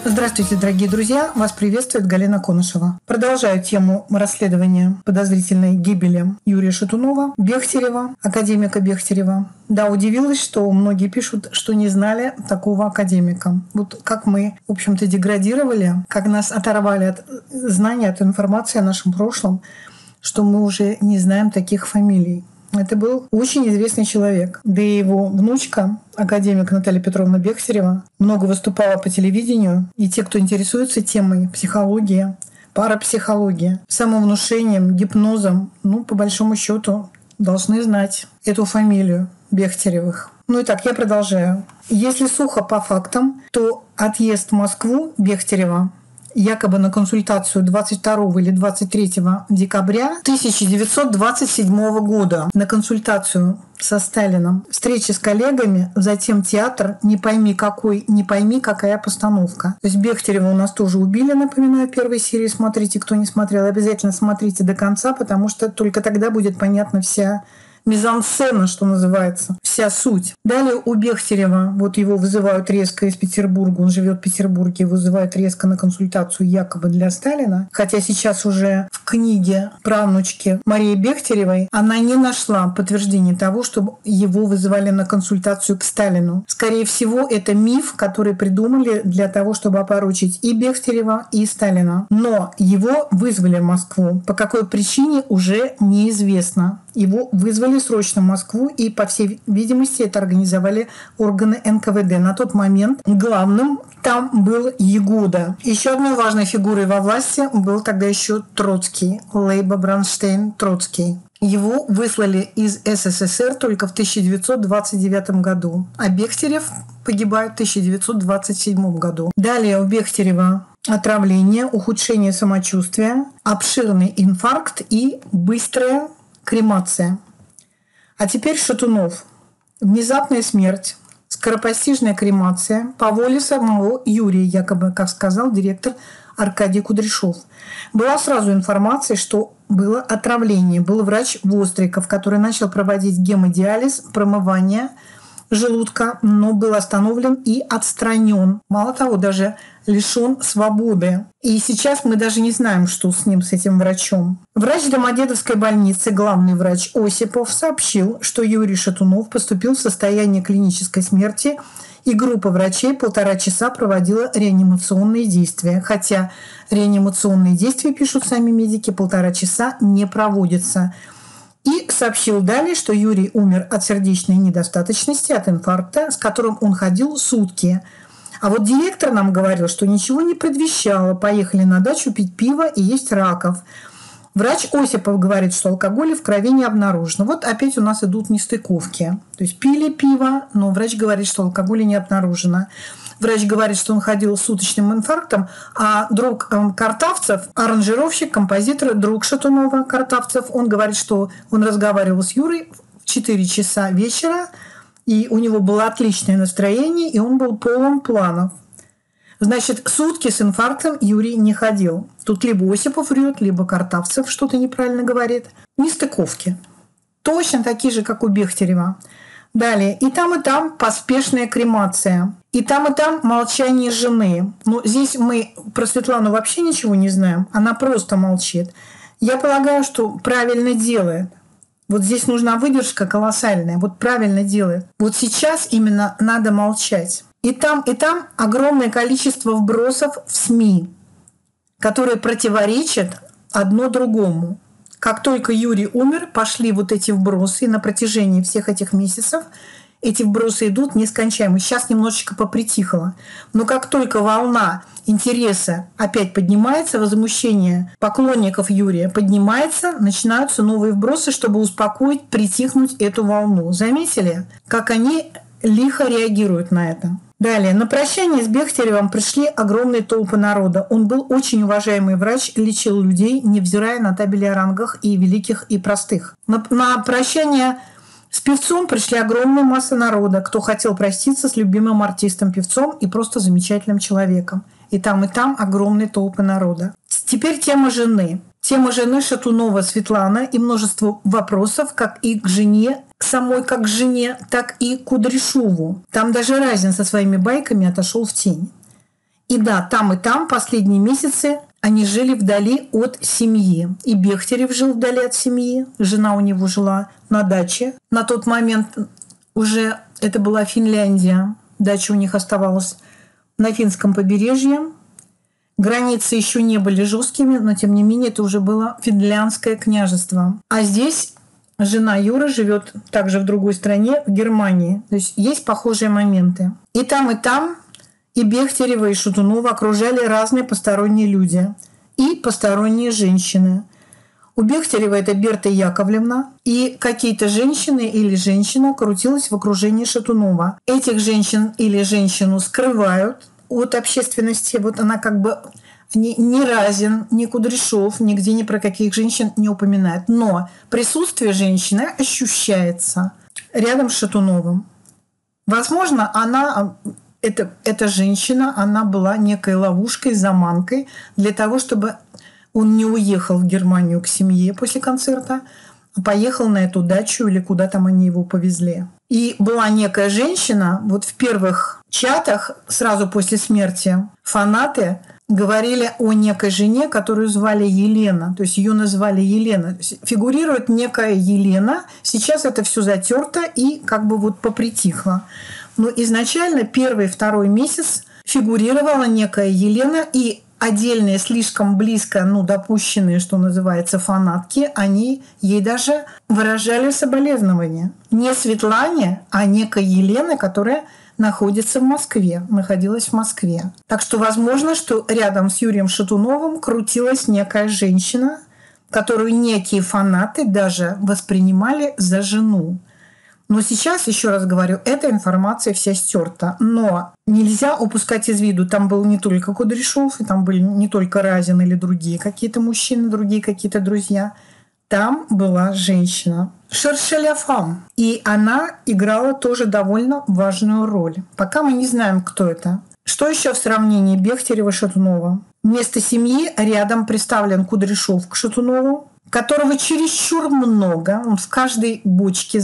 Здравствуйте, дорогие друзья! Вас приветствует Галина Конышева. Продолжаю тему расследования подозрительной гибели Юрия Шатунова, Бехтерева, академика Бехтерева. Да, удивилась, что многие пишут, что не знали такого академика. Вот как мы, в общем-то, деградировали, как нас оторвали от знания, от информации о нашем прошлом, что мы уже не знаем таких фамилий. Это был очень известный человек. Да и его внучка, академик Наталья Петровна Бехтерева, много выступала по телевидению. И те, кто интересуется темой психологии, парапсихологии, самовнушением, гипнозом, по большому счету, должны знать эту фамилию Бехтеревых. Итак, я продолжаю. Если сухо по фактам, то отъезд в Москву Бехтерева якобы на консультацию 22 или 23 декабря 1927 года на консультацию со Сталином. Встречи с коллегами, затем театр, не пойми какой, не пойми какая постановка. То есть Бехтерева у нас тоже убили, напоминаю, в первой серии. Смотрите, кто не смотрел, обязательно смотрите до конца, потому что только тогда будет понятна вся мизансцена, что называется, вся суть. Далее у Бехтерева, его вызывают резко из Петербурга, он живет в Петербурге, вызывают резко на консультацию якобы для Сталина, хотя сейчас уже в книге правнучки Марии Бехтеревой она не нашла подтверждения того, что его вызывали на консультацию к Сталину. Скорее всего, это миф, который придумали для того, чтобы опорочить и Бехтерева, и Сталина. Но его вызвали в Москву. По какой причине уже неизвестно. Его вызвали срочно в Москву, и, по всей видимости, это организовали органы НКВД. На тот момент главным там был Ягуда. Еще одной важной фигурой во власти был тогда еще Троцкий, Лейба Бронштейн Троцкий. Его выслали из СССР только в 1929 году, а Бехтерев погибает в 1927 году. Далее у Бехтерева отравление, ухудшение самочувствия, обширный инфаркт и быстрая кремация. А теперь Шатунов. Внезапная смерть, скоропостижная кремация по воле самого Юрия, якобы, как сказал директор Аркадий Кудряшов. Была сразу информация, что было отравление. Был врач Востриков, который начал проводить гемодиализ, промывание желудка, но был остановлен и отстранен. Мало того, даже лишен свободы. И сейчас мы даже не знаем, что с ним, с этим врачом. Врач Домодедовской больницы, главный врач Осипов, сообщил, что Юрий Шатунов поступил в состояние клинической смерти, и группа врачей 1,5 часа проводила реанимационные действия. Хотя реанимационные действия, пишут сами медики, 1,5 часа не проводятся. И сообщил далее, что Юрий умер от сердечной недостаточности, от инфаркта, с которым он ходил сутки. А вот директор нам говорил, что ничего не предвещало. Поехали на дачу пить пиво и есть раков. Врач Осипов говорит, что алкоголя в крови не обнаружено. Вот опять у нас идут нестыковки. То есть пили пиво, но врач говорит, что алкоголя не обнаружено. Врач говорит, что он ходил с суточным инфарктом, а друг Картавцев, аранжировщик, композитор, друг Шатунова Картавцев, он говорит, что он разговаривал с Юрой в 4 часа вечера, и у него было отличное настроение, и он был полон планов. Значит, сутки с инфарктом Юрий не ходил. Тут либо Осипов врет, либо Картавцев что-то неправильно говорит. Нестыковки. Точно такие же, как у Бехтерева. Далее. И там поспешная кремация. И там молчание жены. Но здесь мы про Светлану вообще ничего не знаем. Она просто молчит. Я полагаю, что правильно делает. Вот здесь нужна выдержка колоссальная. Вот правильно делает. Вот сейчас именно надо молчать. И там огромное количество вбросов в СМИ, которые противоречат одно другому. Как только Юрий умер, пошли вот эти вбросы, и на протяжении всех этих месяцев эти вбросы идут нескончаемо. Сейчас немножечко попритихло. Но как только волна интереса опять поднимается, возмущение поклонников Юрия поднимается, начинаются новые вбросы, чтобы успокоить, притихнуть эту волну. Заметили, как они лихо реагируют на это? Далее. На прощание с Бехтеревым пришли огромные толпы народа. Он был очень уважаемый врач, лечил людей, невзирая на табели о рангах и великих, и простых. На прощание с певцом пришли огромная масса народа, кто хотел проститься с любимым артистом-певцом и просто замечательным человеком. И там огромные толпы народа. Теперь тема жены. Тема жены Шатунова Светлана и множество вопросов как и к жене, самой как к жене, так и к Кудряшову. Там даже Разин со своими байками отошел в тень. И да, и там последние месяцы они жили вдали от семьи. И Бехтерев жил вдали от семьи. Жена у него жила на даче. На тот момент уже это была Финляндия. Дача у них оставалась на финском побережье. Границы еще не были жесткими, но тем не менее это уже было финляндское княжество. А здесь жена Юры живет также в другой стране, в Германии. То есть есть похожие моменты. И там, и Бехтерева, и Шатунова окружали разные посторонние люди и посторонние женщины. У Бехтерева это Берта Яковлевна, и какие-то женщины или женщина крутилась в окружении Шатунова. Этих женщин или женщину скрывают от общественности. Вот она как бы ни Разин, ни Кудряшов, нигде ни про каких женщин не упоминает. Но присутствие женщины ощущается рядом с Шатуновым. Возможно, эта женщина, она была некой ловушкой, заманкой для того, чтобы он не уехал в Германию к семье после концерта, а поехал на эту дачу или куда там они его повезли. И была некая женщина, вот в первых чатах сразу после смерти фанаты говорили о некой жене, которую звали Елена. То есть ее назвали Елена. Фигурирует некая Елена. Сейчас это все затерто и как бы вот попритихло. Но изначально первый и второй месяц фигурировала некая Елена, и отдельные, слишком близко, допущенные, что называется, фанатки, они ей даже выражали соболезнования. Не Светлане, а некой Елены, которая находилась в Москве. Так что возможно, что рядом с Юрием Шатуновым крутилась некая женщина, которую некие фанаты даже воспринимали за жену. Но сейчас, еще раз говорю, эта информация вся стерта. Но нельзя упускать из виду, там был не только Кудряшов, и там были не только Разин или другие какие-то мужчины, другие какие-то друзья. Там была женщина. Шершеля Фам. И она играла тоже довольно важную роль. Пока мы не знаем, кто это. Что еще в сравнении Бехтерева-Шатунова? Вместо семьи рядом представлен Кудряшов к Шатунову, которого чересчур много. Он в каждой бочке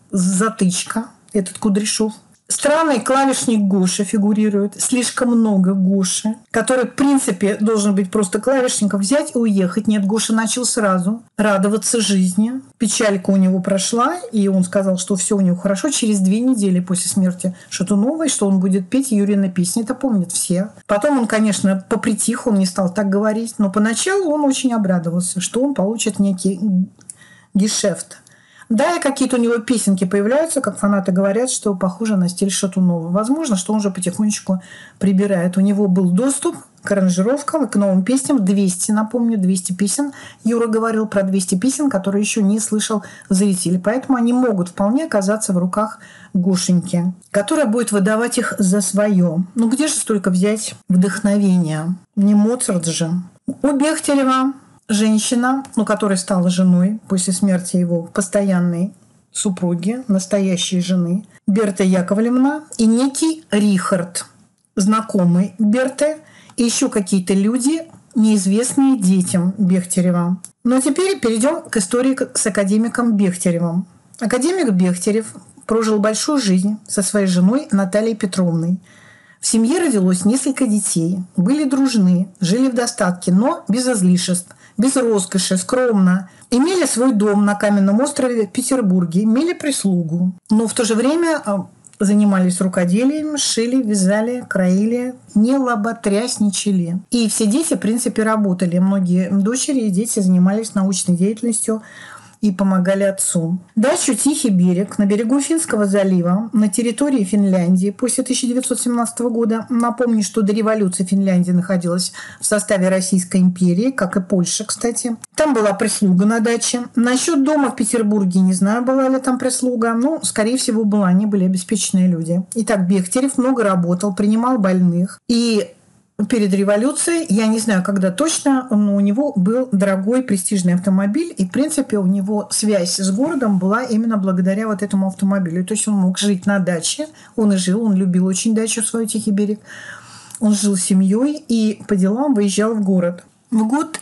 затычка, этот Кудряшов. Странный клавишник Гоша фигурирует. Слишком много Гоши, который, в принципе, должен быть просто клавишником, взять и уехать. Нет, Гоша начал сразу радоваться жизни. Печалька у него прошла, и он сказал, что все у него хорошо через 2 недели после смерти Шатуновой, что он будет петь Юрины песни. Это помнят все. Потом он, конечно, попритих, он не стал так говорить, но поначалу он очень обрадовался, что он получит некий гешефт. Да, и какие-то у него песенки появляются, как фанаты говорят, что похоже на стиль Шатунова. Возможно, что он же потихонечку прибирает. У него был доступ к аранжировкам и к новым песням. 200, напомню, 200 песен. Юра говорил про 200 песен, которые еще не слышал зритель. Поэтому они могут вполне оказаться в руках Гошеньки, которая будет выдавать их за свое. Ну где же столько взять вдохновения? Не Моцарт же. У Бехтерева женщина, которая стала женой после смерти его постоянной супруги, настоящей жены, Берта Яковлевна, и некий Рихард, знакомый Берты, и еще какие-то люди, неизвестные детям Бехтерева. Но теперь перейдем к истории с академиком Бехтеревым. Академик Бехтерев прожил большую жизнь со своей женой Натальей Петровной. В семье родилось несколько детей, были дружны, жили в достатке, но без излишеств, без роскоши, скромно. Имели свой дом на Каменном острове в Петербурге, имели прислугу. Но в то же время занимались рукоделием, шили, вязали, краили, не лоботрясничали. И все дети, в принципе, работали. Многие дочери и дети занимались научной деятельностью и помогали отцу. Дачу «Тихий берег» на берегу Финского залива на территории Финляндии после 1917 года. Напомню, что до революции Финляндия находилась в составе Российской империи, как и Польша, кстати. Там была прислуга на даче. Насчет дома в Петербурге не знаю, была ли там прислуга. Скорее всего, была. Они были обеспеченные люди. Итак, Бехтерев много работал, принимал больных. И перед революцией, я не знаю, когда точно, но у него был дорогой престижный автомобиль, и, в принципе, у него связь с городом была именно благодаря вот этому автомобилю. То есть он мог жить на даче, он и жил, он любил очень дачу свою «Тихий берег». Он жил с семьей и по делам выезжал в город. В год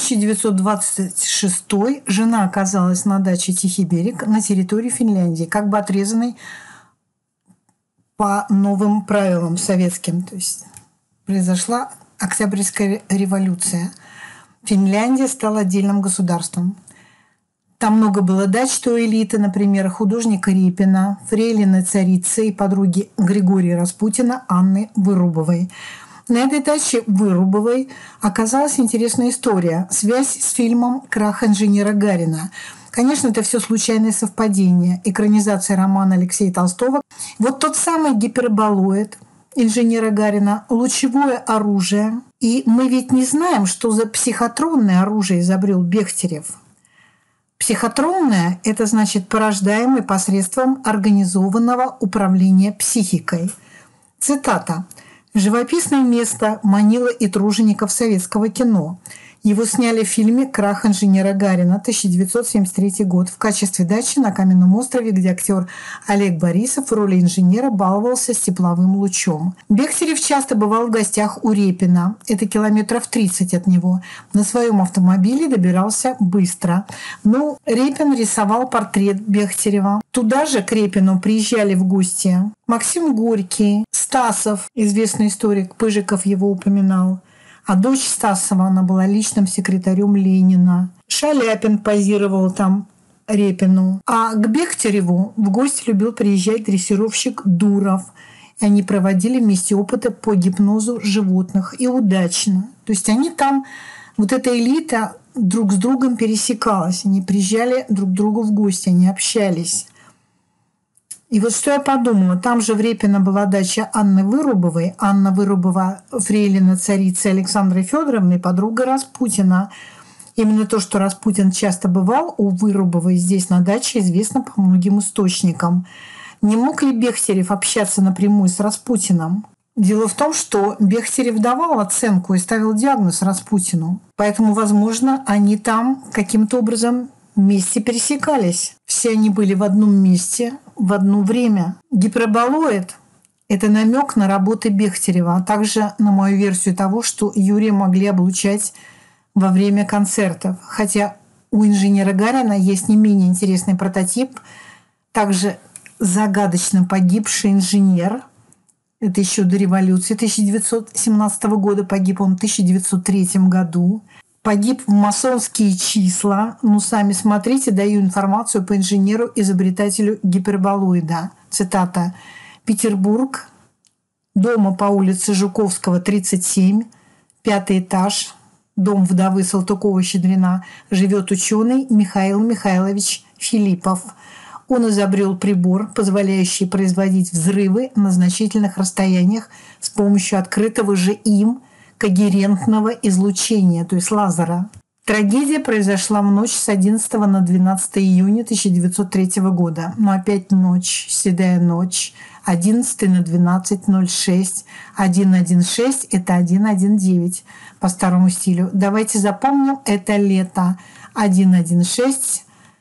1926 жена оказалась на даче «Тихий берег» на территории Финляндии, как бы отрезанной по новым правилам советским, то есть произошла Октябрьская революция. Финляндия стала отдельным государством. Там много было дач той элиты, например, художника Репина, фрейлины царицы и подруги Григория Распутина Анны Вырубовой. На этой даче Вырубовой оказалась интересная история, связь с фильмом «Крах инженера Гарина». Конечно, это все случайное совпадение, экранизация романа Алексея Толстого. Вот тот самый гиперболоид инженера Гарина, лучевое оружие. И мы ведь не знаем, что за психотронное оружие изобрел Бехтерев. Психотронное – это значит порождаемый посредством организованного управления психикой. Цитата. «Живописное место манило и тружеников советского кино. Его сняли в фильме «Крах инженера Гарина», 1973 год, в качестве дачи на Каменном острове, где актер Олег Борисов в роли инженера баловался с тепловым лучом. Бехтерев часто бывал в гостях у Репина. Это километров 30 от него. На своем автомобиле добирался быстро. Репин рисовал портрет Бехтерева. Туда же к Репину приезжали в гости Максим Горький, Стасов, известный историк, Пыжиков его упоминал. А дочь Стасова, она была личным секретарем Ленина. Шаляпин позировал там Репину. А к Бехтереву в гости любил приезжать дрессировщик Дуров. И они проводили вместе опыты по гипнозу животных. И удачно. То есть они там, вот эта элита друг с другом пересекалась. Они приезжали друг к другу в гости, они общались. И вот что я подумала, там же в Репино была дача Анны Вырубовой. Анна Вырубова – фрейлина царицы Александры Федоровны, подруга Распутина. Именно то, что Распутин часто бывал у Вырубовой здесь на даче, известно по многим источникам. Не мог ли Бехтерев общаться напрямую с Распутиным? Дело в том, что Бехтерев давал оценку и ставил диагноз Распутину. Поэтому, возможно, они там каким-то образом вместе пересекались. Все они были в одном месте в одно время. Гиперболоид – это намек на работы Бехтерева, а также на мою версию того, что Юрия могли облучать во время концертов. Хотя у инженера Гарина есть не менее интересный прототип, также загадочно погибший инженер. Это еще до революции 1917 года, погиб он в 1903 году. Погиб в масонские числа. Сами смотрите, даю информацию по инженеру-изобретателю гиперболоида. Цитата. «Петербург. Дома по улице Жуковского, 37. 5-й этаж. Дом вдовы Салтыкова-Щедрина. Живет ученый Михаил Михайлович Филиппов. Он изобрел прибор, позволяющий производить взрывы на значительных расстояниях с помощью открытого же им когерентного излучения, то есть лазера. Трагедия произошла в ночь с 11 на 12 июня 1903 года. Опять ночь, седая ночь. 11 на 12:06. 116 – это 119 по старому стилю. Давайте запомним, это лето. 116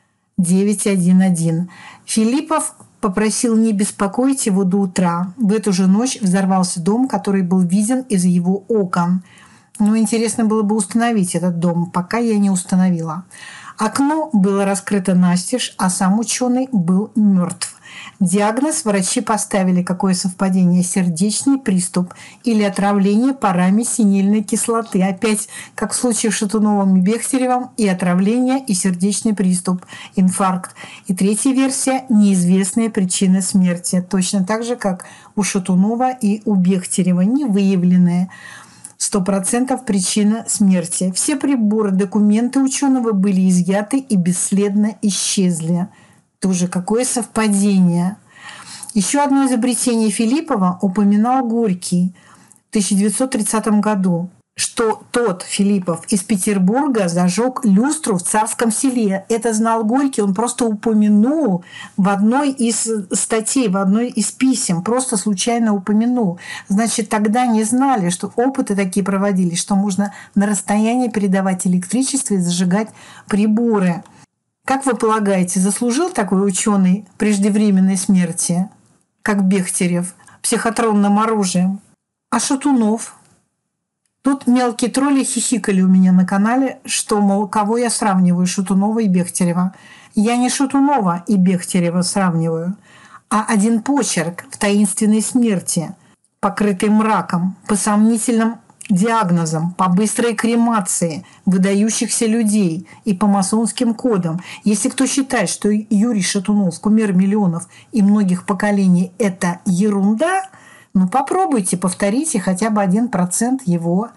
911. Филиппов попросил не беспокоить его до утра. В эту же ночь взорвался дом, который был виден из его окон. Интересно было бы установить этот дом, пока я не установила. Окно было раскрыто настежь, а сам ученый был мертв. Диагноз врачи поставили, какое совпадение, сердечный приступ или отравление парами синильной кислоты. Опять, как в случае с Шатуновым и Бехтеревым, и отравление, и сердечный приступ, инфаркт. И третья версия – неизвестная причина смерти. Точно так же, как у Шатунова и у Бехтерева, не выявленная. 100% причина смерти. Все приборы, документы ученого были изъяты и бесследно исчезли. Тоже какое совпадение. Еще одно изобретение Филиппова упоминал Горький в 1930 году, что тот, Филиппов, из Петербурга зажег люстру в Царском Селе. Это знал Горький, он просто упомянул в одной из статей, в одной из писем, просто случайно упомянул. Значит, тогда не знали, что опыты такие проводились, что можно на расстоянии передавать электричество и зажигать приборы. Как вы полагаете, заслужил такой ученый преждевременной смерти, как Бехтерев, психотронным оружием? А Шатунов? Тут мелкие тролли хихикали у меня на канале, что, мол, кого я сравниваю, Шатунова и Бехтерева. Я не Шатунова и Бехтерева сравниваю, а один почерк в таинственной смерти. покрытый мраком, по сомнительным диагнозам, по быстрой кремации выдающихся людей и по масонским кодам. Если кто считает, что Юрий Шатунов, кумир миллионов и многих поколений, это ерунда, ну попробуйте, повторите хотя бы 1% его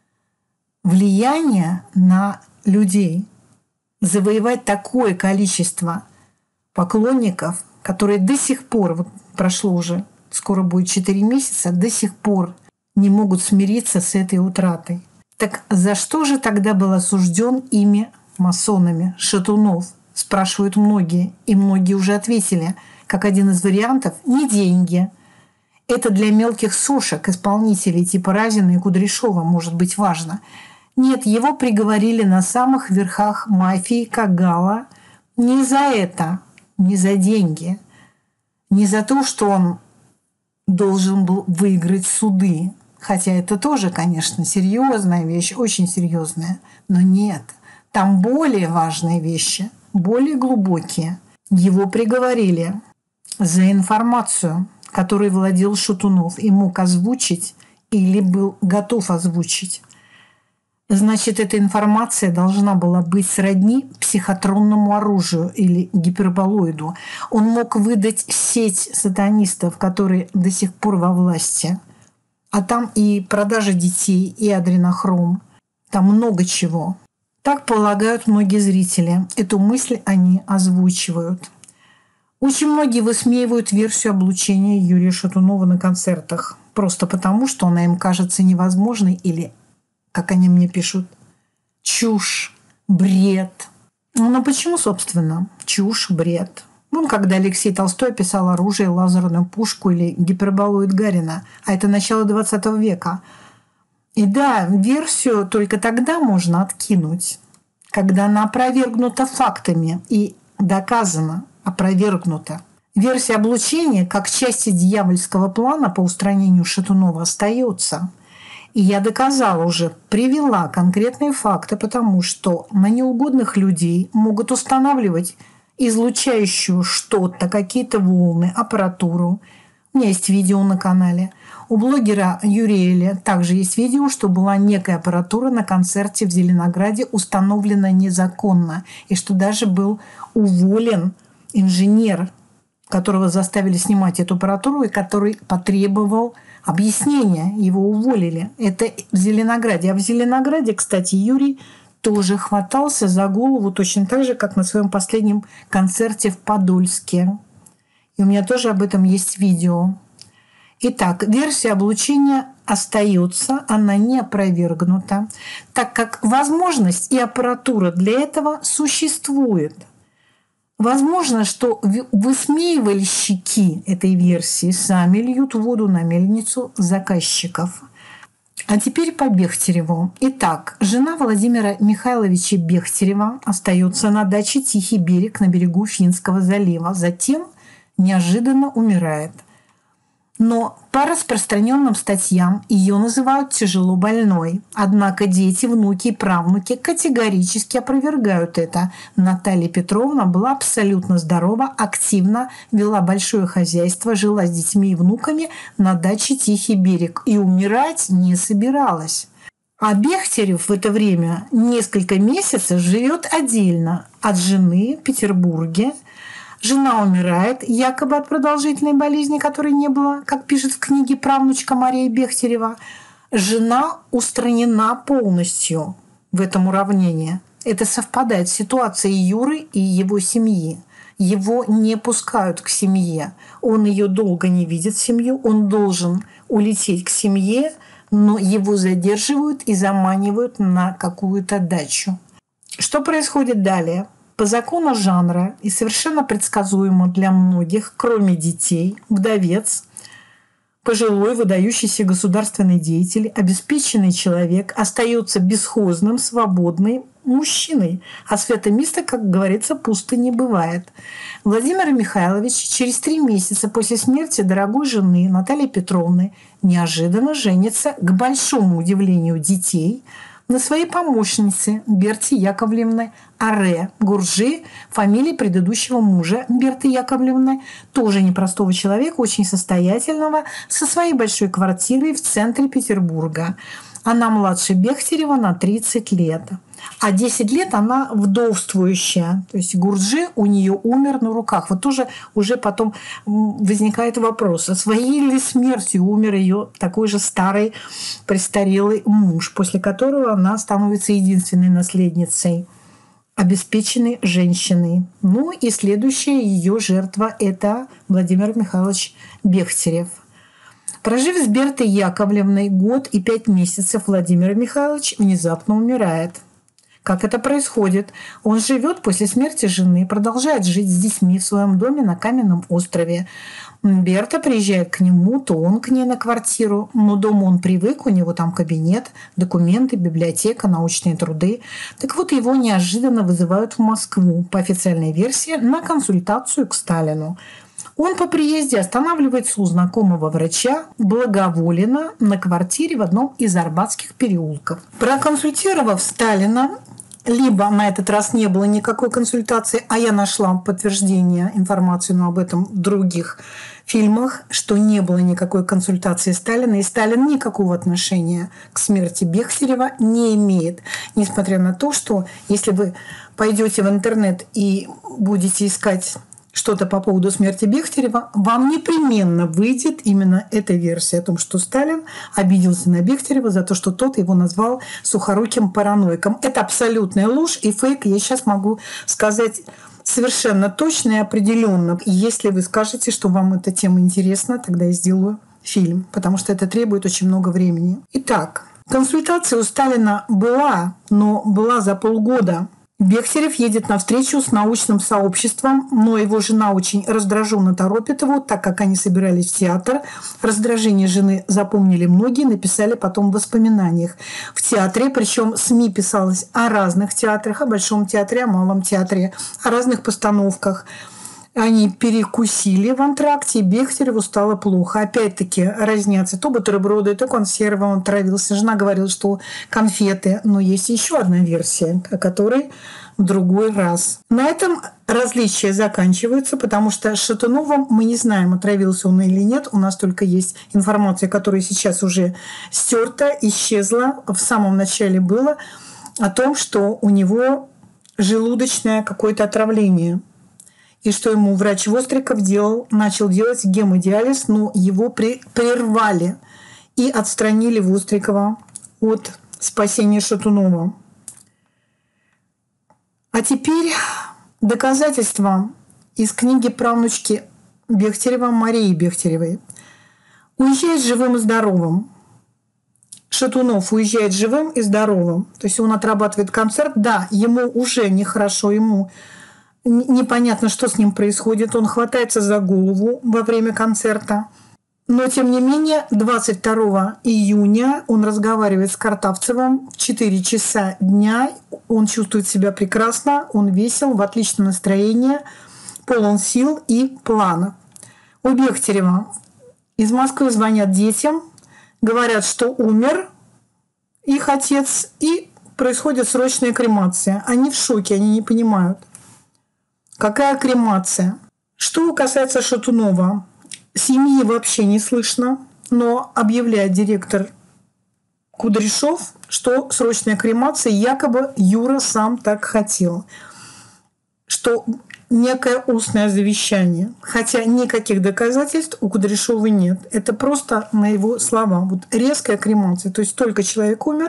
влияния на людей. Завоевать такое количество поклонников, которые до сих пор, вот прошло уже, скоро будет 4 месяца, до сих пор не могут смириться с этой утратой. Так за что же тогда был осужден ими масонами Шатунов? Спрашивают многие, и многие уже ответили, как один из вариантов, не деньги. Это для мелких сошек, исполнителей типа Разина и Кудряшова может быть важно. Нет, его приговорили на самых верхах мафии Кагала не за это, не за деньги, не за то, что он должен был выиграть суды. Хотя это тоже, конечно, серьезная вещь, очень серьезная. Но нет, там более важные вещи, более глубокие. Его приговорили за информацию, которой владел Шатунов и мог озвучить или был готов озвучить. Значит, эта информация должна была быть сродни психотронному оружию или гиперболоиду. Он мог выдать сеть сатанистов, которые до сих пор во власти. А там и продажа детей, и адренохром. Там много чего. Так полагают многие зрители. Эту мысль они озвучивают. Очень многие высмеивают версию облучения Юрия Шатунова на концертах. Просто потому, что она им кажется невозможной или, как они мне пишут, чушь, бред. Ну почему, собственно, чушь, бред? Ну, когда Алексей Толстой описал оружие, лазерную пушку или гиперболоид Гарина, а это начало 20 века. И да, версию только тогда можно откинуть, когда она опровергнута фактами и доказана, опровергнута. Версия облучения, как части дьявольского плана по устранению Шатунова, остается. И я доказала уже, привела конкретные факты, потому что на неугодных людей могут устанавливать излучающую что-то, какие-то волны, аппаратуру. У меня есть видео на канале. У блогера Юриэля также есть видео, что была некая аппаратура на концерте в Зеленограде установлена незаконно, и что даже был уволен инженер, которого заставили снимать эту аппаратуру и который потребовал объяснения. Его уволили. Это в Зеленограде. А в Зеленограде, кстати, Юрий тоже хватался за голову точно так же, как на своем последнем концерте в Подольске. И у меня тоже об этом есть видео. Итак, версия облучения остается, она не опровергнута, так как возможность и аппаратура для этого существует. Возможно, что высмеивальщики этой версии сами льют воду на мельницу заказчиков. А теперь по Бехтереву. Итак, жена Владимира Михайловича Бехтерева остается на даче Тихий берег на берегу Финского залива. Затем неожиданно умирает. Но по распространенным статьям ее называют тяжело больной. Однако дети, внуки и правнуки категорически опровергают это. Наталья Петровна была абсолютно здорова, активно вела большое хозяйство, жила с детьми и внуками на даче Тихий берег и умирать не собиралась. А Бехтерев в это время несколько месяцев живет отдельно от жены в Петербурге. Жена умирает, якобы от продолжительной болезни, которой не было, как пишет в книге правнучка Мария Бехтерева. Жена устранена полностью в этом уравнении. Это совпадает с ситуацией Юры и его семьи. Его не пускают к семье. Он ее долго не видит, семью. Он должен улететь к семье, но его задерживают и заманивают на какую-то дачу. Что происходит далее? По закону жанра и совершенно предсказуемо для многих, кроме детей, вдовец, пожилой, выдающийся государственный деятель, обеспеченный человек остается бесхозным, свободным мужчиной. А свято место, как говорится, пусто не бывает. Владимир Михайлович через 3 месяца после смерти дорогой жены Натальи Петровны неожиданно женится, к большому удивлению детей, на своей помощнице Берте Яковлевны Аре Гуржи, фамилия предыдущего мужа Берты Яковлевны, тоже непростого человека, очень состоятельного, со своей большой квартирой в центре Петербурга. Она младше Бехтерева на 30 лет. А 10 лет она вдовствующая. То есть Гурджи у нее умер на руках. Вот тоже уже потом возникает вопрос, а своей ли смертью умер ее такой же старый престарелый муж, после которого она становится единственной наследницей, обеспеченной женщиной. Ну и следующая ее жертва – это Владимир Михайлович Бехтерев. Прожив с Бертой Яковлевной год и 5 месяцев, Владимир Михайлович внезапно умирает. Как это происходит? Он живет после смерти жены, продолжает жить с детьми в своем доме на Каменном острове. Берта приезжает к нему, то он к ней на квартиру. Но дома он привык, у него там кабинет, документы, библиотека, научные труды. Так вот, его неожиданно вызывают в Москву, по официальной версии, на консультацию к Сталину. Он по приезде останавливается у знакомого врача благоволенно на квартире в одном из арбатских переулков. Проконсультировав Сталина, либо на этот раз не было никакой консультации, а я нашла подтверждение, информацию, но об этом в других фильмах, что не было никакой консультации Сталина, и Сталин никакого отношения к смерти Бехтерева не имеет. Несмотря на то, что если вы пойдете в интернет и будете искать что-то по поводу смерти Бехтерева, вам непременно выйдет именно эта версия о том, что Сталин обиделся на Бехтерева за то, что тот его назвал сухоруким параноиком. Это абсолютная ложь и фейк. Я сейчас могу сказать совершенно точно и определенно. Если вы скажете, что вам эта тема интересна, тогда я сделаю фильм, потому что это требует очень много времени. Итак, консультация у Сталина была, но была за полгода. Бехтерев едет на встречу с научным сообществом, но его жена очень раздраженно торопит его, так как они собирались в театр. Раздражение жены запомнили многие, написали потом в воспоминаниях. В театре, причем СМИ писалось о разных театрах, о Большом театре, о Малом театре, о разных постановках. Они перекусили в антракте, и Бехтереву стало плохо. Опять-таки разнятся то бутерброды, то консервы, он травился. Жена говорила, что конфеты. Но есть еще одна версия, о которой в другой раз. На этом различия заканчиваются, потому что с Шатуновым мы не знаем, отравился он или нет. У нас только есть информация, которая сейчас уже стерта, исчезла. В самом начале было о том, что у него желудочное какое-то отравление. И что ему врач Востриков начал делать гемодиализ, но его прервали и отстранили Вострикова от спасения Шатунова. А теперь доказательства из книги правнучки Бехтерева Марии Бехтеревой. Уезжает живым и здоровым. Шатунов уезжает живым и здоровым. То есть он отрабатывает концерт. Да, ему уже нехорошо, ему непонятно, что с ним происходит. Он хватается за голову во время концерта. Но, тем не менее, 22 июня он разговаривает с Картавцевым в 4 часа дня. Он чувствует себя прекрасно, он весел, в отличном настроении, полон сил и планов. У Бехтерева из Москвы звонят детям, говорят, что умер их отец, и происходит срочная кремация. Они в шоке, они не понимают. Какая кремация? Что касается Шатунова, семьи вообще не слышно, но объявляет директор Кудряшов, что срочная кремация, якобы Юра сам так хотел, что некое устное завещание, хотя никаких доказательств у Кудряшова нет. Это просто на его слова. Вот резкая кремация, то есть только человек умер,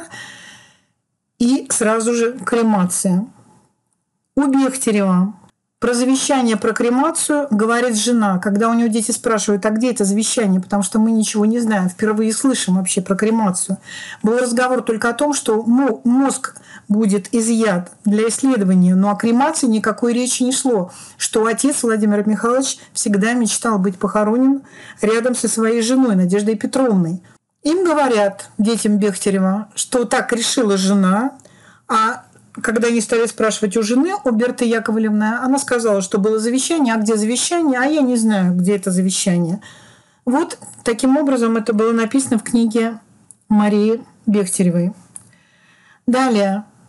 и сразу же кремация. У Бехтерева про завещание, про кремацию говорит жена, когда у нее дети спрашивают, а где это завещание, потому что мы ничего не знаем, впервые слышим вообще про кремацию. Был разговор только о том, что мозг будет изъят для исследования, но о кремации никакой речи не шло, что отец Владимир Михайлович всегда мечтал быть похоронен рядом со своей женой Надеждой Петровной. Им говорят, детям Бехтерева, что так решила жена, а когда они стали спрашивать у жены, у Берты Яковлевны, она сказала, что было завещание, а где завещание, а я не знаю, где это завещание. Вот таким образом это было написано в книге Марии Бехтеревой. Далее.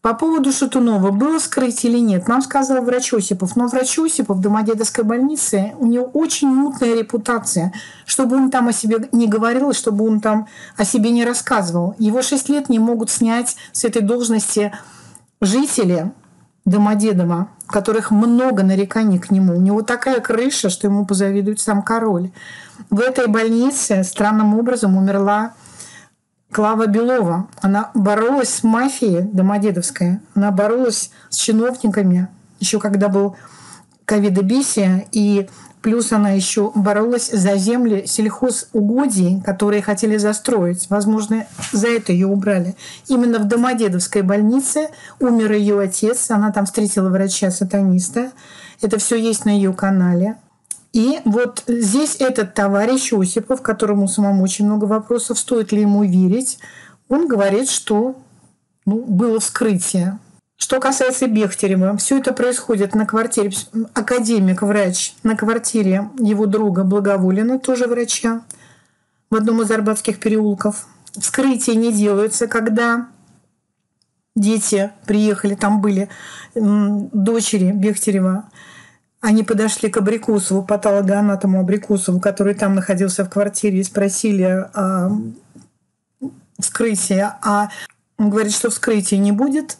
По поводу Шатунова, было вскрытие или нет, нам сказал врач Осипов. Но врач Осипов в Домодедовской больнице, у него очень мутная репутация. Чтобы он там о себе не говорил, чтобы он там о себе не рассказывал. Его 6 лет не могут снять с этой должности жители Домодедово, у которых много нареканий к нему. У него такая крыша, что ему позавидует сам король. В этой больнице странным образом умерла Клава Белова. Она боролась с мафией домодедовской. Она боролась с чиновниками, еще когда был ковидобесие, и плюс она еще боролась за земли сельхозугодий, которые хотели застроить. Возможно, за это ее убрали. Именно в Домодедовской больнице умер ее отец. Она там встретила врача-сатаниста. Это все есть на ее канале. И вот здесь этот товарищ Осипов, которому самому очень много вопросов, стоит ли ему верить, он говорит, что было вскрытие. Что касается Бехтерева, все это происходит на квартире, академик-врач, на квартире его друга Благоволина, тоже врача, в одном из Арбатских переулков. Вскрытие не делается, когда дети приехали, там были дочери Бехтерева. Они подошли к Абрикосову, патологоанатому Абрикосову, который там находился в квартире, и спросили о вскрытии. А он говорит, что вскрытия не будет.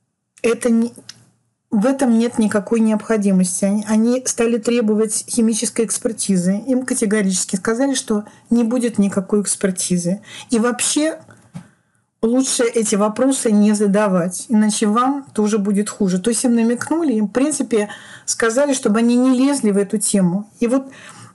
В этом нет никакой необходимости. Они стали требовать химической экспертизы. Им категорически сказали, что не будет никакой экспертизы. И вообще лучше эти вопросы не задавать, иначе вам тоже будет хуже. То есть им намекнули, им, в принципе, сказали, чтобы они не лезли в эту тему. И вот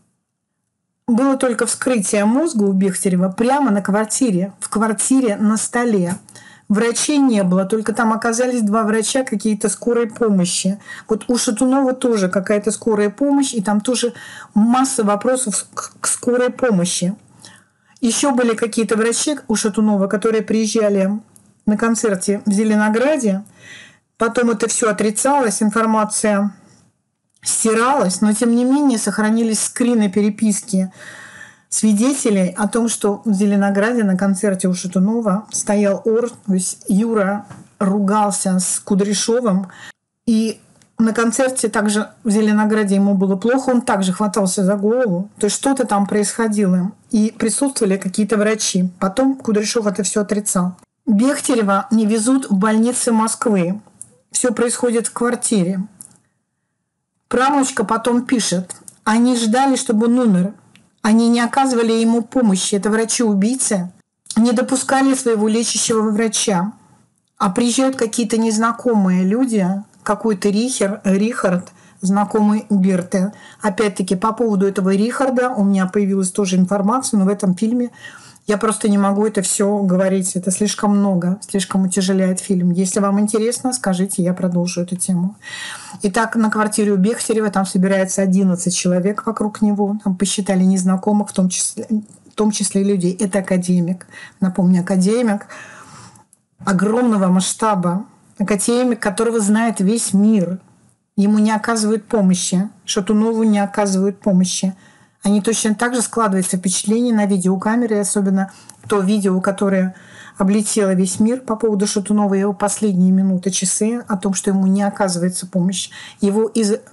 было только вскрытие мозга у Бехтерева прямо на квартире, в квартире на столе. Врачей не было, только там оказались 2 врача какие-то скорой помощи. Вот у Шатунова тоже какая-то скорая помощь, и там тоже масса вопросов к скорой помощи. Еще были какие-то врачи у Шатунова, которые приезжали на концерте в Зеленограде. Потом это все отрицалось, информация стиралась, но тем не менее сохранились скрины переписки свидетелей о том, что в Зеленограде на концерте у Шатунова стоял ор, то есть Юра ругался с Кудряшовым, и на концерте также в Зеленограде ему было плохо, он также хватался за голову. То есть что-то там происходило. И присутствовали какие-то врачи. Потом Кудряшов это все отрицал. Бехтерева не везут в больницы Москвы. Все происходит в квартире. Правнучка потом пишет. Они ждали, чтобы он умер. Они не оказывали ему помощи. Это врачи-убийцы. Не допускали своего лечащего врача. А приезжают какие-то незнакомые люди, какой-то Рихард, знакомый Берты. Опять-таки, по поводу этого Рихарда у меня появилась тоже информация, но в этом фильме я просто не могу это все говорить. Это слишком много, слишком утяжеляет фильм. Если вам интересно, скажите, я продолжу эту тему. Итак, на квартире у Бехтерева там собирается 11 человек вокруг него. Там посчитали незнакомых, в том числе и людей. Это академик. Напомню, академик огромного масштаба. Академик, которого знает весь мир. Ему не оказывают помощи. Шатунову не оказывают помощи. Они точно так же складываются впечатление на видеокамеры, особенно то видео, которое облетело весь мир по поводу Шатунова, его последние минуты, часы, о том, что ему не оказывается помощь. Его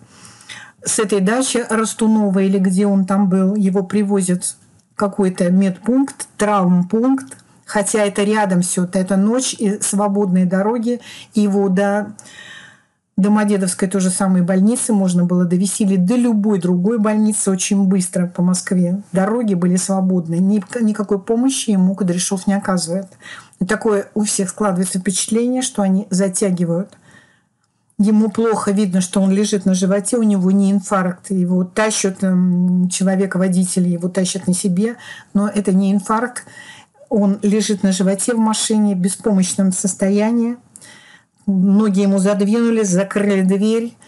с этой дачи Растунова, или где он там был, его привозят в какой-то медпункт, травмпункт, хотя это рядом все, это ночь и свободные дороги. И его до Домодедовской той же самой больницы можно было довести, или до любой другой больницы очень быстро по Москве. Дороги были свободны. Никакой помощи ему Кудряшов не оказывает. И такое у всех складывается впечатление, что они затягивают. Ему плохо, видно, что он лежит на животе, у него не инфаркт. Его тащат, человек-водитель его тащат на себе, но это не инфаркт. Он лежит на животе в машине в беспомощном состоянии. Ноги ему задвинули, закрыли дверь.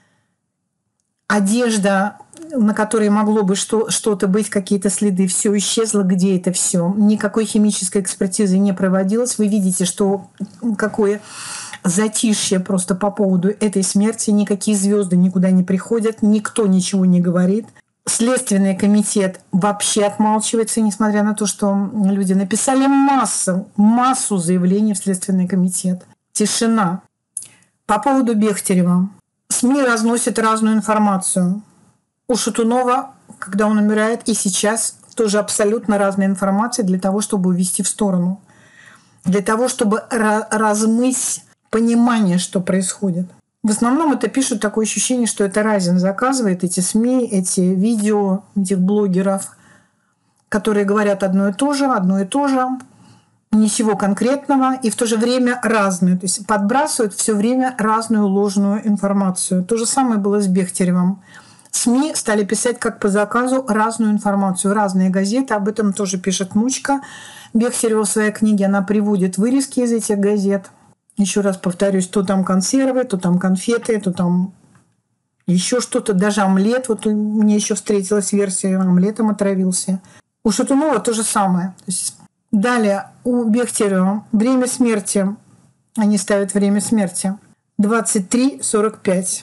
Одежда, на которой могло бы что-то быть, какие-то следы, все исчезло. Где это все? Никакой химической экспертизы не проводилось. Вы видите, что какое затишье просто по поводу этой смерти. Никакие звезды никуда не приходят, никто ничего не говорит. Следственный комитет вообще отмалчивается, несмотря на то, что люди написали массу заявлений в Следственный комитет. Тишина. По поводу Бехтерева. СМИ разносят разную информацию. У Шатунова, когда он умирает, и сейчас тоже абсолютно разная информация для того, чтобы увести в сторону. Для того, чтобы размыть понимание, что происходит. В основном это пишут такое ощущение, что это Разин заказывает эти СМИ, эти видео, этих блогеров, которые говорят одно и то же, ничего конкретного, и в то же время разную. То есть подбрасывают все время разную ложную информацию. То же самое было с Бехтеревым. СМИ стали писать как по заказу разную информацию. Разные газеты, об этом тоже пишет Мучка. Бехтерева в своей книге, она приводит вырезки из этих газет. Еще раз повторюсь, то там консервы, то там конфеты, то там еще что-то, даже омлет. Вот мне еще встретилась версия, омлетом отравился. У Шатунова то же самое. То есть далее у Бехтерева время смерти, они ставят время смерти 23:45.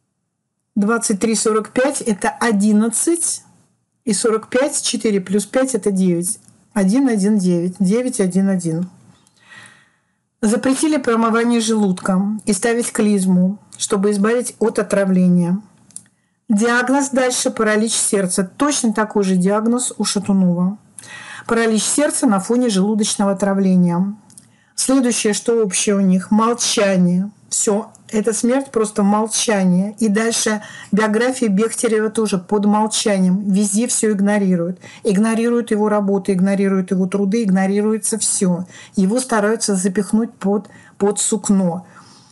23:45 это 11, и 45, 4 плюс 5 это 9. 119, 911. Запретили промывание желудка и ставить клизму, чтобы избавить от отравления. Диагноз дальше паралич сердца. Точно такой же диагноз у Шатунова. Паралич сердца на фоне желудочного отравления. Следующее, что общее у них? Молчание. Все, это смерть просто молчание. И дальше биография Бехтерева тоже под молчанием. Везде все игнорируют. Игнорируют его работу, игнорируют его труды, игнорируется все. Его стараются запихнуть под сукно.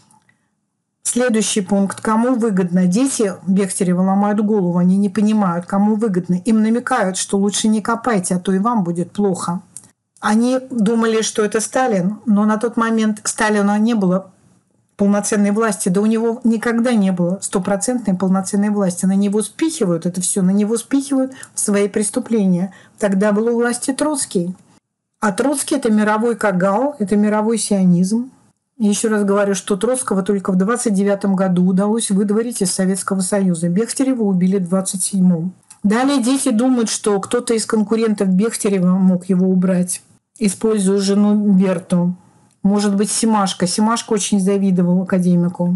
Следующий пункт. Кому выгодно? Дети Бехтерева ломают голову, они не понимают, кому выгодно. Им намекают, что лучше не копайте, а то и вам будет плохо. Они думали, что это Сталин, но на тот момент Сталина не было полноценной власти. Да у него никогда не было стопроцентной полноценной власти. На него спихивают это все, на него спихивают свои преступления. Тогда был у власти Троцкий. А Троцкий — это мировой кагал, это мировой сионизм. И еще раз говорю, что Троцкого только в 1929 году удалось выдворить из Советского Союза. Бехтерева убили в 1927. Далее дети думают, что кто-то из конкурентов Бехтерева мог его убрать, используя жену Берту. Может быть, Семашко. Семашко очень завидовал академику.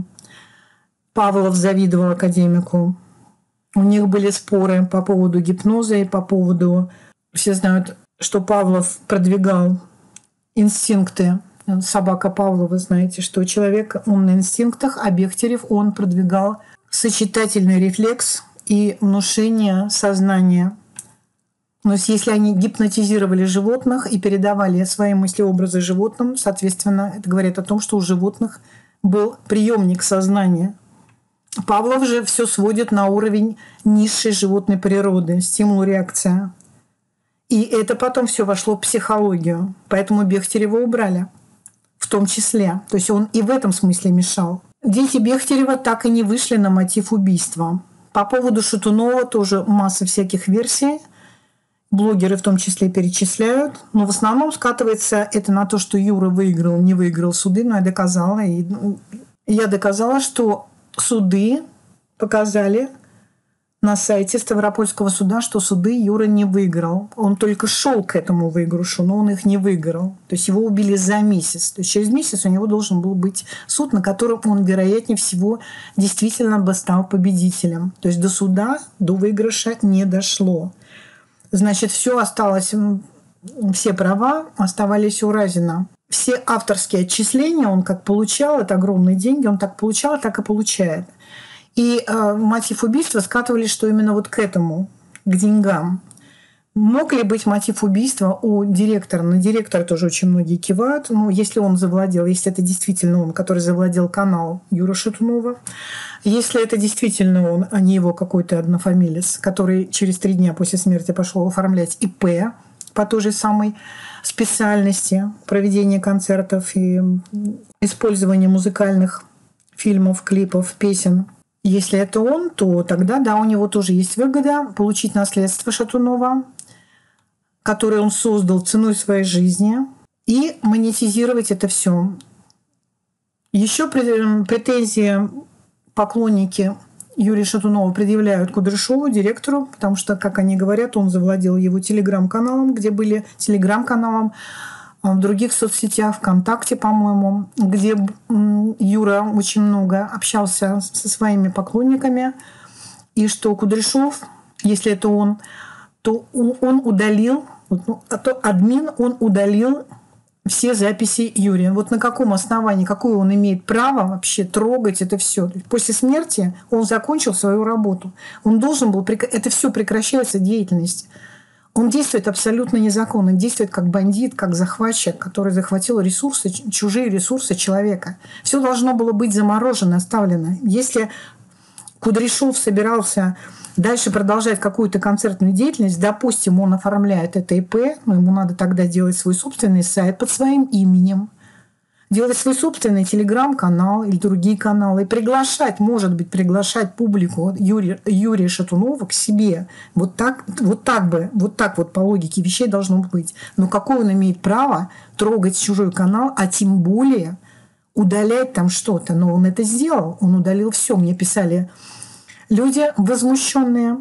Павлов завидовал академику. У них были споры по поводу гипноза и по поводу... Все знают, что Павлов продвигал инстинкты. Собака Павлова, знаете, что человек, он на инстинктах, а Бехтерев, он продвигал сочетательный рефлекс и внушение сознания. То есть если они гипнотизировали животных и передавали свои мыслеобразы животным, соответственно, это говорит о том, что у животных был приемник сознания. Павлов же все сводит на уровень низшей животной природы, стимул-реакция. И это потом все вошло в психологию. Поэтому Бехтерева убрали. В том числе. То есть он и в этом смысле мешал. Дети Бехтерева так и не вышли на мотив убийства. По поводу Шатунова тоже масса всяких версий. Блогеры в том числе перечисляют. Но в основном скатывается это на то, что Юра выиграл, не выиграл суды. Но я доказала. И я доказала, что суды показали на сайте Ставропольского суда, что суды Юра не выиграл. Он только шел к этому выигрышу, но он их не выиграл. То есть его убили за месяц. То есть через месяц у него должен был быть суд, на котором он, вероятнее всего, действительно бы стал победителем. То есть до суда, до выигрыша не дошло. Значит, все осталось, все права оставались у Разина. Все авторские отчисления он как получал, это огромные деньги, он так получал, так и получает. И мотив убийства скатывались, что именно вот к этому, к деньгам. Мог ли быть мотив убийства у директора? На директора тоже очень многие кивают. Ну, если он завладел, если это действительно он, который завладел канал Юры Шатунова, если это действительно он, а не его какой-то однофамилец, который через 3 дня после смерти пошел оформлять ИП по той же самой специальности проведения концертов и использования музыкальных фильмов, клипов, песен. Если это он, то тогда, да, у него тоже есть выгода получить наследство Шатунова, которое он создал ценой своей жизни, и монетизировать это все. Еще претензии поклонники Юрия Шатунова предъявляют Кудряшову, директору, потому что, как они говорят, он завладел его телеграм-каналом, где были телеграм-каналом в других соцсетях, ВКонтакте, по-моему, где Юра очень много общался со своими поклонниками, и что Кудряшов, если это он, то он удалил, админ, он удалил все записи Юрия. Вот на каком основании, какое он имеет право вообще трогать это все? После смерти он закончил свою работу. Он должен был... Это все прекращается, деятельность. Он действует абсолютно незаконно. Он действует как бандит, как захватчик, который захватил ресурсы, чужие ресурсы человека. Все должно было быть заморожено, оставлено. Если Кудряшов собирался дальше продолжать какую-то концертную деятельность, допустим, он оформляет это ИП, но ему надо тогда делать свой собственный сайт под своим именем, делать свой собственный телеграм-канал или другие каналы, и приглашать, может быть, приглашать публику Юрия Шатунова к себе. Вот так по логике вещей должно быть. Но какое он имеет право трогать чужой канал, а тем более удалять там что-то? Но он это сделал, он удалил все. Мне писали люди возмущенные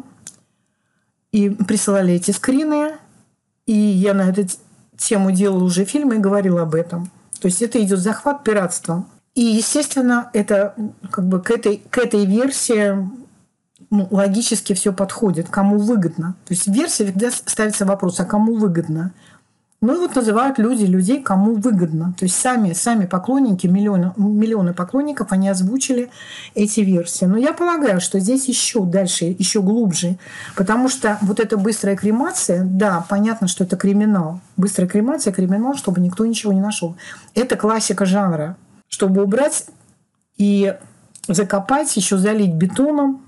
и присылали эти скрины. И я на эту тему делала уже фильм и говорила об этом. То есть это идет захват, пиратство. И, естественно, это как бы к этой версии логически все подходит. Кому выгодно. То есть в версии всегда ставится вопрос, а кому выгодно? Ну и вот называют людей, кому выгодно. То есть сами поклонники, миллионы поклонников, они озвучили эти версии. Но я полагаю, что здесь еще дальше, еще глубже. Потому что вот эта быстрая кремация, да, понятно, что это криминал. Быстрая кремация, криминал, чтобы никто ничего не нашел. Это классика жанра. Чтобы убрать и закопать, еще залить бетоном,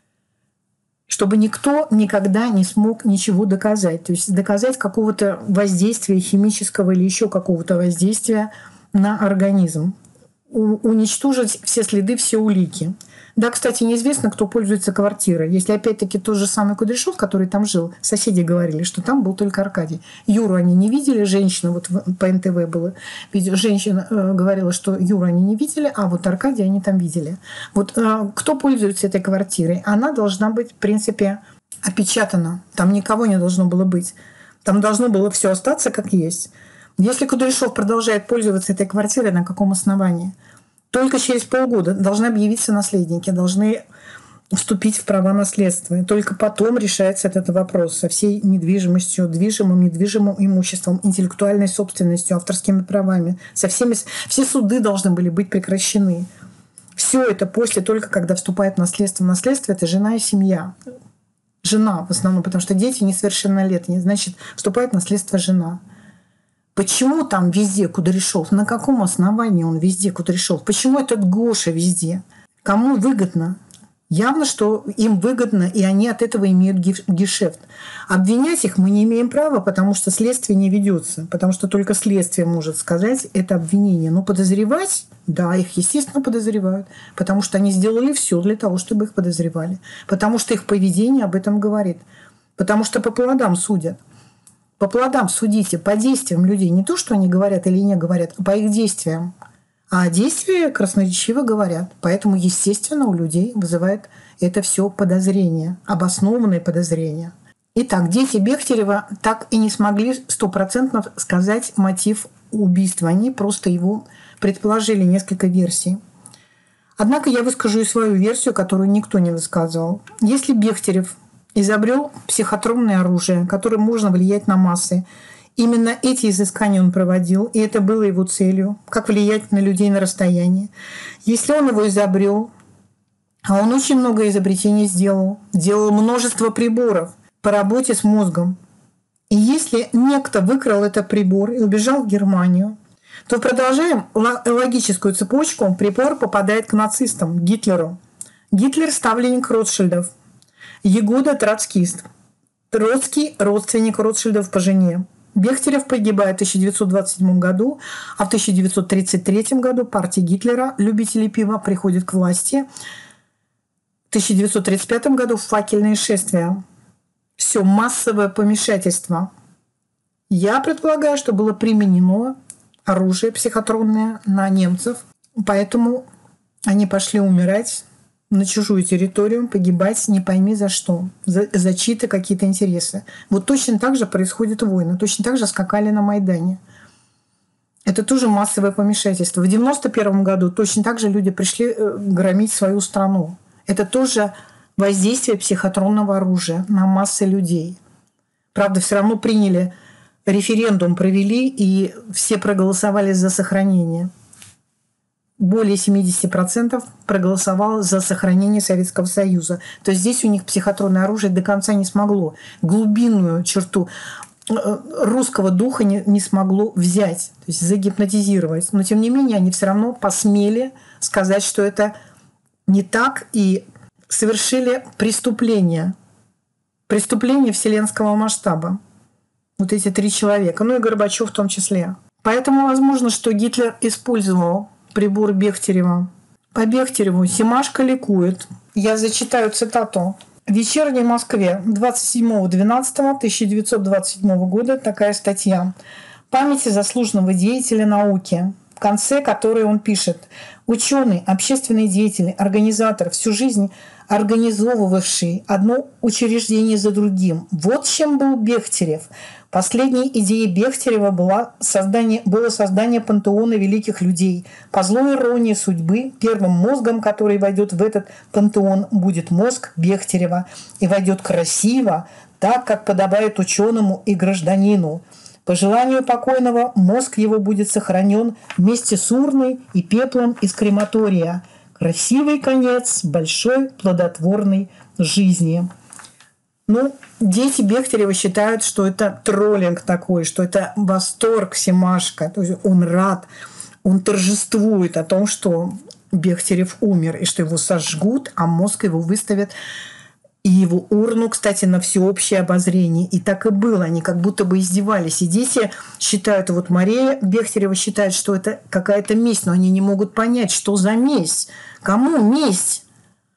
чтобы никто никогда не смог ничего доказать. То есть доказать какого-то воздействия химического или еще какого-то воздействия на организм. Уничтожить все следы, все улики. Да, кстати, неизвестно, кто пользуется квартирой. Если опять-таки тот же самый Кудряшов, который там жил, соседи говорили, что там был только Аркадий. Юру они не видели, женщина, вот по НТВ было видео, женщина говорила, что Юру они не видели, а вот Аркадия они там видели. Вот кто пользуется этой квартирой? Она должна быть, в принципе, опечатана. Там никого не должно было быть. Там должно было все остаться как есть. Если Кудряшов продолжает пользоваться этой квартирой, на каком основании? Только через полгода должны объявиться наследники, должны вступить в права наследства. И только потом решается этот вопрос со всей недвижимостью, движимым, недвижимым имуществом, интеллектуальной собственностью, авторскими правами. Все суды должны были быть прекращены. Все это после, только когда вступает в наследство. Наследство — это жена и семья. Жена в основном, потому что дети несовершеннолетние. Значит, вступает в наследство жена. Почему там везде Кудряшов? На каком основании он везде Кудряшов? Почему этот Гоша везде? Кому выгодно? Явно, что им выгодно, и они от этого имеют гешефт. Обвинять их мы не имеем права, потому что следствие не ведется, потому что только следствие может сказать это обвинение. Но подозревать, да, их, естественно, подозревают, потому что они сделали все для того, чтобы их подозревали, потому что их поведение об этом говорит, потому что по плодам судят. По плодам судите, по действиям людей. Не то, что они говорят или не говорят, а по их действиям. А действия красноречиво говорят. Поэтому, естественно, у людей вызывает это все подозрения, обоснованные подозрения. Итак, дети Бехтерева так и не смогли 100% сказать мотив убийства. Они просто его предположили, несколько версий. Однако я выскажу и свою версию, которую никто не высказывал. Если Бехтерев изобрел психотронное оружие, которым можно влиять на массы. Именно эти изыскания он проводил, и это было его целью, как влиять на людей на расстоянии. Если он его изобрел, а он очень много изобретений делал множество приборов по работе с мозгом. И если некто выкрал этот прибор и убежал в Германию, то продолжаем логическую цепочку. Прибор попадает к нацистам, к Гитлеру. Гитлер – ставленник Ротшильдов. Ягода – троцкист. Троцкий – родственник Ротшильдов по жене. Бехтерев погибает в 1927 году, а в 1933 году партия Гитлера, любители пива, приходит к власти. В 1935 году факельные шествия. Все массовое помешательство. Я предполагаю, что было применено оружие психотронное на немцев, поэтому они пошли умирать на чужую территорию, погибать не пойми за что, за чьи-то какие-то интересы. Вот точно так же происходят войны, точно так же скакали на Майдане. Это тоже массовое помешательство. В 91 году точно так же люди пришли громить свою страну. Это тоже воздействие психотронного оружия на массы людей. Правда, все равно приняли референдум, провели, и все проголосовали за сохранение. Более 70% проголосовало за сохранение Советского Союза. То есть здесь у них психотронное оружие до конца не смогло. Глубинную черту русского духа не смогло взять, то есть загипнотизировать. Но тем не менее они все равно посмели сказать, что это не так, и совершили преступление вселенского масштаба. Вот эти 3 человека, ну и Горбачев в том числе. Поэтому возможно, что Гитлер использовал прибор Бехтерева. По Бехтереву Семашко ликует. Я зачитаю цитату. В «Вечерней Москве» 27.12.1927 года такая статья. «Памяти заслуженного деятеля науки», в конце которой он пишет: «Ученый, общественный деятель, организатор, всю жизнь организовывавший одно учреждение за другим. Вот чем был Бехтерев. Последней идеей Бехтерева было создание пантеона великих людей. По злой иронии судьбы, первым мозгом, который войдет в этот пантеон, будет мозг Бехтерева. И войдет красиво, так, как подобает ученому и гражданину. По желанию покойного мозг его будет сохранен вместе с урной и пеплом из крематория. Красивый конец большой плодотворной жизни». Ну, дети Бехтерева считают, что это троллинг такой, что это восторг Семашко. То есть он рад, он торжествует о том, что Бехтерев умер, и что его сожгут, а мозг его выставят, и его урну, кстати, на всеобщее обозрение. И так и было. Они как будто бы издевались. И дети считают, вот Мария Бехтерева считает, что это какая-то месть, но они не могут понять, что за месть. Кому месть?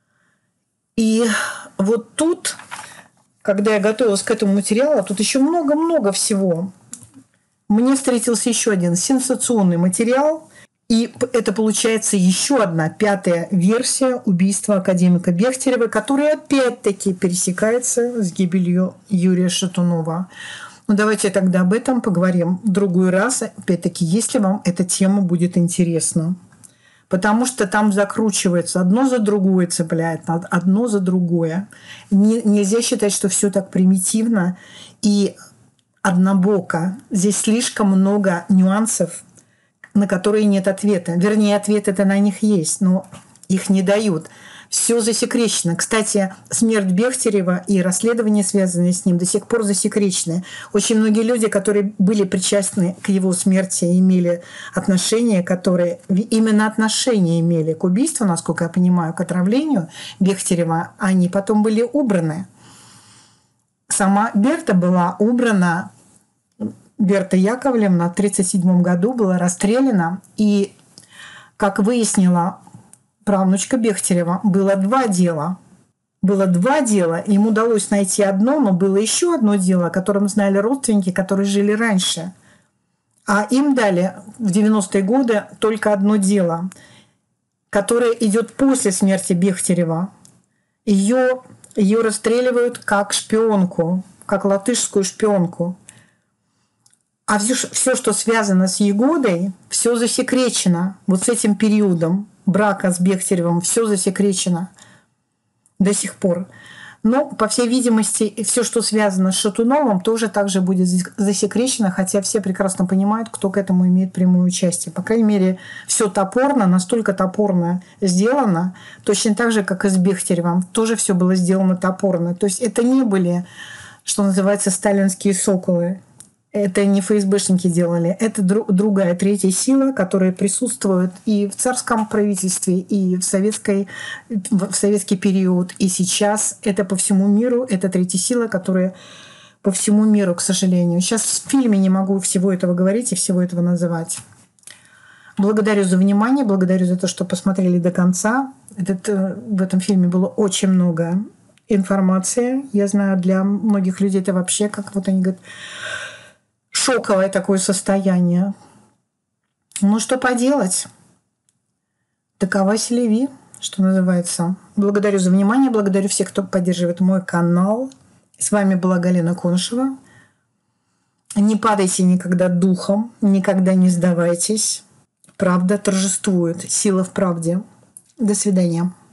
И вот тут, когда я готовилась к этому материалу, тут еще много-много всего. Мне встретился еще один сенсационный материал. И это получается еще одна 5-я версия убийства академика Бехтерева, которая опять-таки пересекается с гибелью Юрия Шатунова. Ну, давайте тогда об этом поговорим в другой раз, опять-таки, если вам эта тема будет интересна. Потому что там закручивается, одно за другое цепляет, одно за другое. Нельзя считать, что все так примитивно и однобоко. Здесь слишком много нюансов, на которые нет ответа. Вернее, ответ-то на них есть, но их не дают. Все засекречено. Кстати, смерть Бехтерева и расследование, связанные с ним, до сих пор засекречены. Очень многие люди, которые были причастны к его смерти, имели отношения, которые именно отношения имели к убийству, насколько я понимаю, к отравлению Бехтерева, они потом были убраны. Сама Берта была убрана. Берта Яковлевна в 1937 году была расстреляна. И, как выяснила правнучка Бехтерева, было 2 дела. Было 2 дела. Им удалось найти одно, но было еще одно дело, о котором знали родственники, которые жили раньше. А им дали в 90-е годы только одно дело, которое идет после смерти Бехтерева. Ее расстреливают как шпионку, как латышскую шпионку. А все, что связано с Егодой, все засекречено. Вот с этим периодом брака с Бехтеревым все засекречено до сих пор. Но, по всей видимости, все, что связано с Шатуновым, тоже также будет засекречено, хотя все прекрасно понимают, кто к этому имеет прямое участие. По крайней мере, все топорно, настолько топорно сделано, точно так же, как и с Бехтеревым. Тоже все было сделано топорно. То есть это не были, что называется, сталинские соколы. Это не ФСБшники делали, это другая 3-я сила, которая присутствует и в царском правительстве, и в советский период, и сейчас. Это по всему миру, это 3-я сила, которая по всему миру, к сожалению. Сейчас в фильме не могу всего этого говорить и всего этого называть. Благодарю за внимание, благодарю за то, что посмотрели до конца. В этом фильме было очень много информации. Я знаю, для многих людей это вообще, как вот они говорят, шоковое такое состояние. Ну, что поделать? Такова селеви, что называется. Благодарю за внимание, благодарю всех, кто поддерживает мой канал. С вами была Галина Конышева. Не падайте никогда духом, никогда не сдавайтесь. Правда торжествует, сила в правде. До свидания.